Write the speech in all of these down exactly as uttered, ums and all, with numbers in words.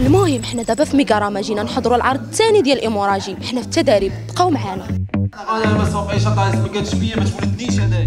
المهم حنا دابا في ميغاراما جينا نحضروا العرض الثاني ديال الايموراجي، حنا في التدريب، بقاو معانا. انا ما سوقيش طايس ما كانش بيا ما تولدنيش انايا.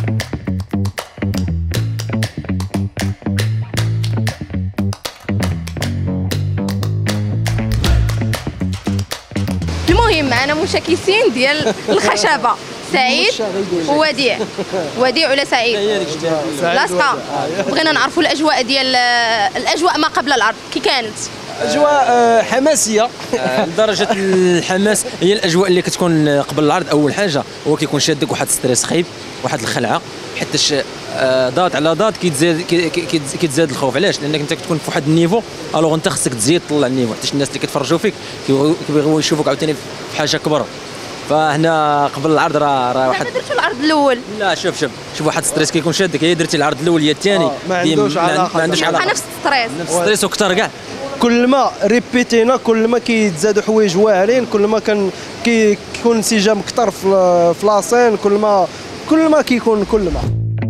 المهم معنا مشاكسين ديال الخشبه، سعيد ووديع. وديع ولا سعيد؟ لاصقه. بغينا نعرفوا الاجواء ديال الاجواء ما قبل العرض كي كانت. اجواء حماسيه لدرجه الحماس. هي الاجواء اللي كتكون قبل العرض اول حاجه هو كيكون شادك واحد ستريس خايب، واحد الخلعه، حيتاش ضاد على ضاد كيتزاد كيتزاد الخوف. علاش؟ لانك انت كتكون في واحد النيفو، الوغ انت خصك تزيد طلع النيفو، حيت الناس اللي كيتفرجوا فيك كيبغيو يشوفوك عاوتاني في حاجه كبر. فهنا قبل العرض راه راه واحد درتو العرض الاول. لا شوف شوف شوف واحد ستريس كيكون شادك. هي درتي العرض الاول يا الثاني ما عندوش علاقه، ما عندوش علاقه، نفس الستريس نفس الستريس وكثر كاع. كل ما ريبيتينا كل ما كيتزادوا حوايج واعرين، كل ما كان كيكون انسجام اكثر في لاسين، كل ما كل ما كيكون كل ما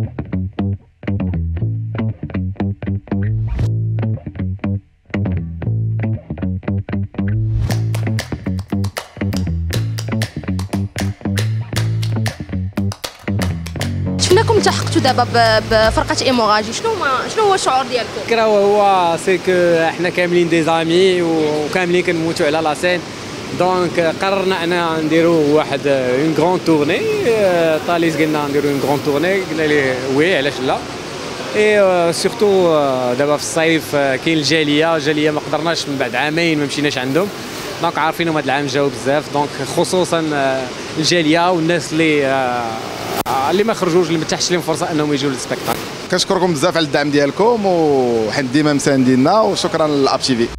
شفناكم التحقتوا دابا بفرقه ايموراجي، شنو ما شنو هو الشعور ديالكم؟ الفكره هو سي كو حنا كاملين دي زامي وكاملين كنموتوا على لاسين، دونك قررنا اننا نديروا واحد اون غران تورني. طاليس قلنا نديروا اون غران تورني، قلنا ليه وي علاش لا. اي سورتو دابا في الصيف كاين الجاليه، الجاليه ما قدرناش من بعد عامين ما مشيناش عندهم، دونك عارفينهم هذا العام جاوا بزاف، دونك خصوصا الجاليه والناس اللي اللي ما خرجوش اللي ما تحش لهم فرصه انهم يجوا للسبيكتاكل. كنشكركم بزاف على الدعم ديالكم وحنا ديما مسانديننا، وشكرا للاب تي في.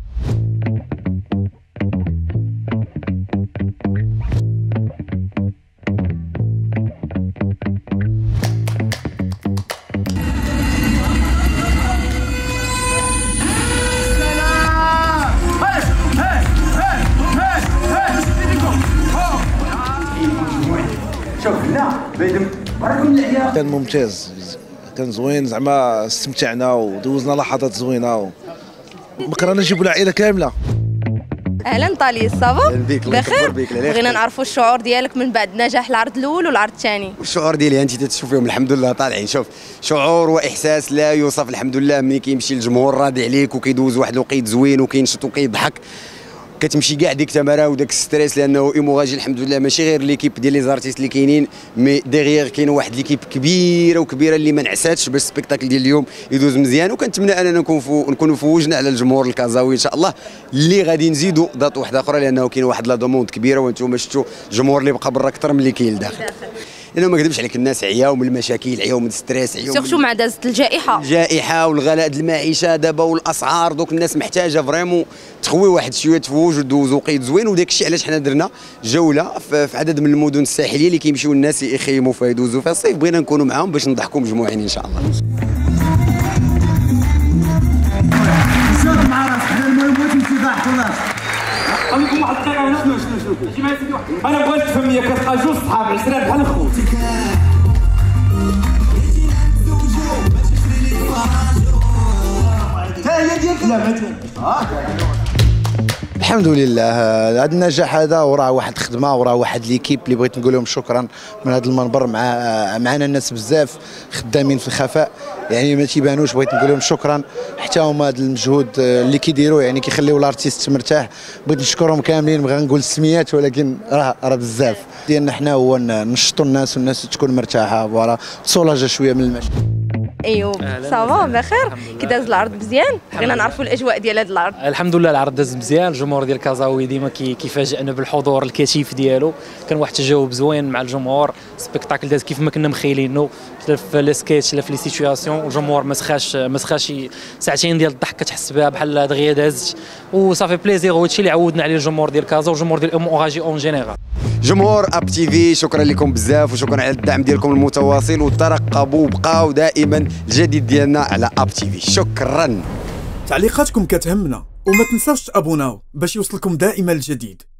كان ممتاز، كان زوين، زعما استمتعنا ودوزنا لحظات زوينه و... بكرهنا نجيبوا العائله كامله. اهلا طاليس، صافا؟ بخير؟ بغينا نعرفوا الشعور ديالك من بعد نجاح العرض الاول والعرض الثاني. الشعور ديالي انت تشوفيهم الحمد لله طالعين، شوف شعور واحساس لا يوصف الحمد لله. ملي كيمشي الجمهور راضي عليك وكيدوز واحد الوقيت زوين وكينشط وكيضحك، كتمشي كاع ديك التماره وداك الستريس، لانه ايموراجي الحمد لله ماشي غير ليكيب ديال لي زارتيست اللي كاينين، مي ديغيغ كاين واحد ليكيب كبيره وكبيره اللي ما نعساتش باش السبيكتاكل ديال اليوم يدوز مزيان. وكنتمنى اننا نكون فو نكونوا فوجنا على الجمهور الكازاوي ان شاء الله، اللي غادي نزيدوا دات واحده اخرى، لانه كاين واحد لا دوموند كبيره، وانتم شفتوا الجمهور اللي بقى برا اكثر من اللي كاين لداخل. لانه ما كذبش عليك، الناس عياو من المشاكل، عياو من الستريس، عياو سيرتو مع دازت الجائحه الجائحه والغلاء د المعيشه دابا والاسعار، دوك الناس محتاجه فريمون تخوي واحد شويه تفوج ودوز وقيت زوين. وداك الشيء علاش حنا درنا جوله في عدد من المدن الساحليه اللي كيمشيو الناس يخيموا فيها يدوزوا فيها الصيف، بغينا نكونوا معاهم باش نضحكوا مجموعين ان شاء الله. مع راسك حنا المهم تمشي ضحك ولا خليكم واحد الدقيقه. انا شنو شنو شنو جي معايا سيدي واحد، انا بغيت تفهم ليا كتلقى جوج صحاب عشرة بحال الخوت. تا هي ديالك لا ما الحمد لله هذا النجاح هذا وراه واحد الخدمه وراه واحد ليكيب اللي بغيت نقول لهم شكرا من هذا المنبر. مع معنا الناس بزاف خدامين في الخفاء، يعني ما تيبانوش، بغيت نقول لهم شكرا حتى هما هذا المجهود اللي كيديروا، يعني كيخليو الارتيست مرتاح. بغيت نشكرهم كاملين، بغا نقول السميات ولكن راه راه بزاف ديالنا حنا هو نشطوا الناس والناس تكون مرتاحه، فوالا تصولاجا شويه من المشي. ايوب صافا بخير؟ كي داز العرض مزيان؟ بغينا نعرفوا الاجواء ديال هذا العرض. الحمد لله العرض داز مزيان، الجمهور ديال كازاوي ديما كيفاجئنا بالحضور الكثيف ديالو، كان واحد التجاوب زوين مع الجمهور، سبيكتاكل داز كيف ما كنا مخيلينه، لا في لي سكيتش لا في لي سيتوياسيون، الجمهور ما سخاش ما سخاش ساعتين ديال الضحك كتحس بها بحال دغيا دازت، وصافي بليزير. وهادشي اللي عودنا عليه الجمهور ديال كازا والجمهور ديال ايموراجي اون جينيرال. جمهور اب تي في شكرا لكم بزاف، وشكرا على الدعم ديالكم المتواصل، وترقبوا وبقاو دائما الجديد ديالنا على اب تي في. شكرا. تعليقاتكم كتهمنا، وما تنساوش تابوناو باش يوصلكم دائما الجديد.